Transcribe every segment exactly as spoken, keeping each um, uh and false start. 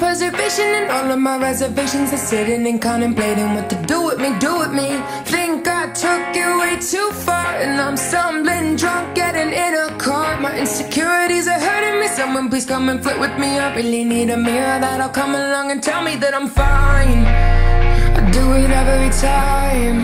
self-preservation, and all of my reservations are sitting and contemplating what to do with me, do with me. Think I took it way too far, and I'm stumbling drunk, getting in a car. My insecurities are hurting me. Someone please come and flirt with me. I really need a mirror that'll come along and tell me that I'm fine. I do it every time.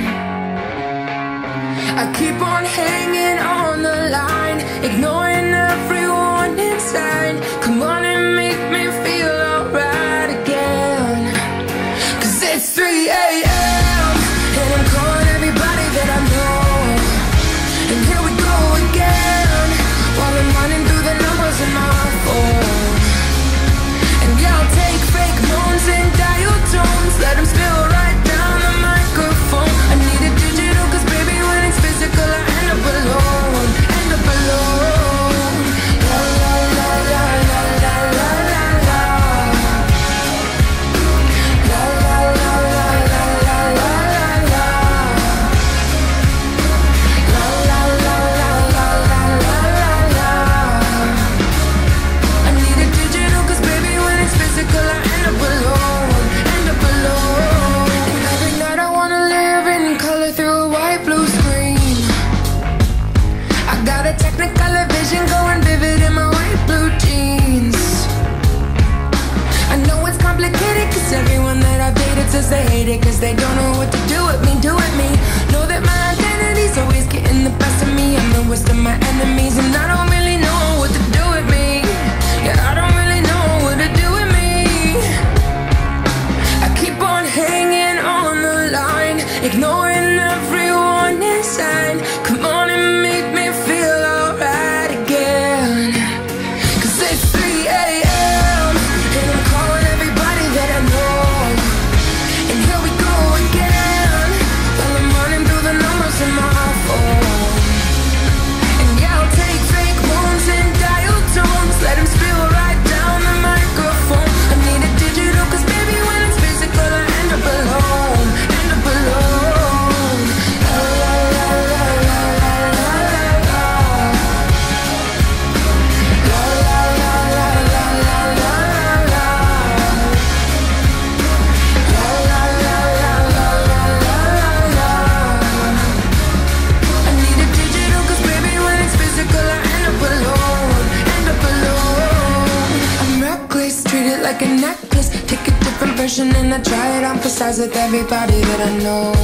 I keep on hanging on the line, ignoring everyone inside. Come on and make me feel alright again. Cause it's three A M and I'm calling everybody that I know. And here we go again, while I'm running through the numbers in my phone. And yeah, I'll take fake moans and dial tones, let them spill right down the microphone. I need a digital, cause baby when it's physical I end up alone, end up alone. La la la la la la la la la. La la la la la la la la la. La la la la la la la la la. I need a digital, cause baby when it's physical I end up alone, end up alone. And every night I wanna live in color through a white blue screen. I got a technicolor vision going vivid in my white blue jeans. I know it's complicated, cause everyone that I've dated says they hate it, cause they don't know what to do with me, do with me. Know that my identity's always getting the best of me. I'm the worst of my enemies, and I don't really know what to do with me. Yeah, I don't really know what to do with me. I keep on hanging on the line, ignoring everyone inside. Come on and make me feel alright again. Cause it's three A M and I'm calling everybody that I know. And here we go again, while I'm running through the numbers in my phone. And yeah, I'll take fake moans and dial tones, let them spill right down the microphone. I need a digital, cause baby when it's physical I end up alone, end up alone. La la la la la la la la la. La la la la la la la la la. La la la la la la la la la. I need a digital, cause baby when it's physical I end up alone, end up alone. I'm reckless, treat it like a necklace. Take a different version and I try it on for size with everybody that I know.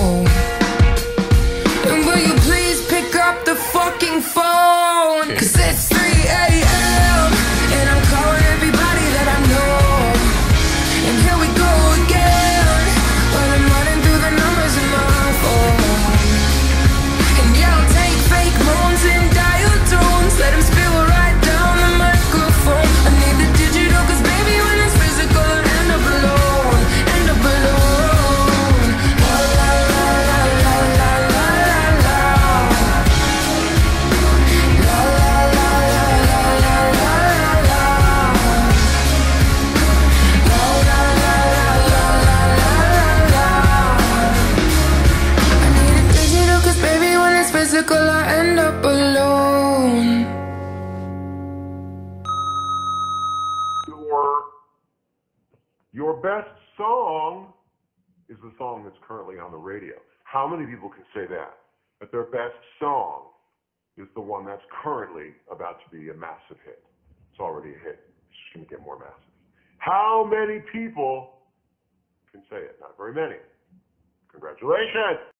And will you please pick up the fucking phone? Cause it's three A M and I'm calling everybody that I know. And here we go again, while I'm running through the numbers in my phone. And yeah, I'll take fake moans and dial tones, let them spill right down the microphone. I need the digital, cause baby when it's physical I end up alone, end up alone. La la la la la la la la la. La la la la la la la la la. La la la la la la la la la. I need a digital, cause baby when it's physical I end up alone. Your, your best song is the song that's currently on the radio. How many people can say that? That their best song is the one that's currently about to be a massive hit. It's already a hit. It's just going to get more massive. How many people can say it? Not very many. Congratulations.